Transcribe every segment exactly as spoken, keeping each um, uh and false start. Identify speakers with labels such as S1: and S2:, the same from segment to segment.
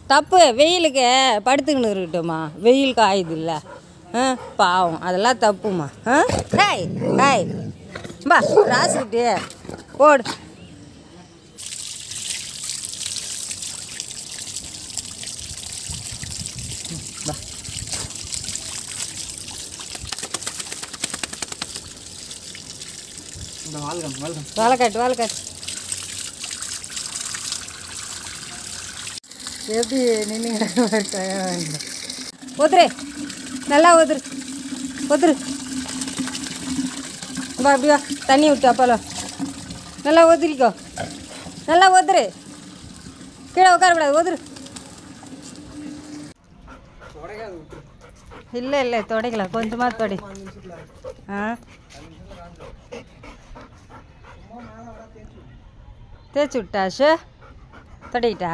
S1: தப்பு வெயிலுக்கு படுத்துக்கின்னு இருக்கட்டும்மா, வெயில் காயுது இல்லை. ஆ பாவம், அதெல்லாம் தப்புமா. ஆ ஹாய் ஹாய் பா ராசுக்கிட்டே போடு. பா வாழைக்காட்டு வாழைக்காட்டு எப்படி நின்று ஒதுரு, நல்லா ஒதுரு ஒதுரு. வா அப்படி வா, தண்ணி விட்டு அப்போலாம் நல்லா ஒதுரிக்கோ, நல்லா ஒதுரு, கீழே உட்காரக்கூடாது, ஒதுரு. இல்லை இல்லை துடைக்கலாம், கொஞ்சமாக தொடை. ஆ தேய்ச்சி விட்டா ஷு தொடங்கிட்டா.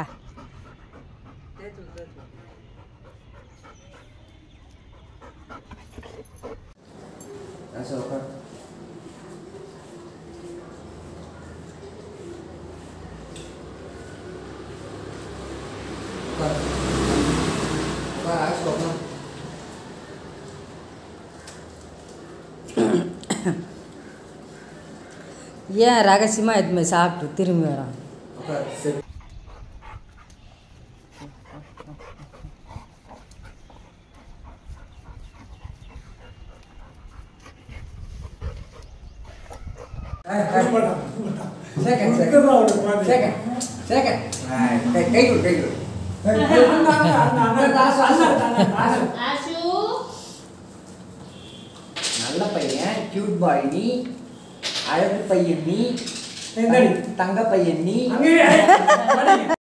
S1: ஏன் ரகசியமாக எதுவுமே சாப்பிட்டு திரும்பி வரோம்.
S2: நல்ல பையன், கியூட் பாய் நீ, அழகு பையன் நீ, தங்க பையன் நீ.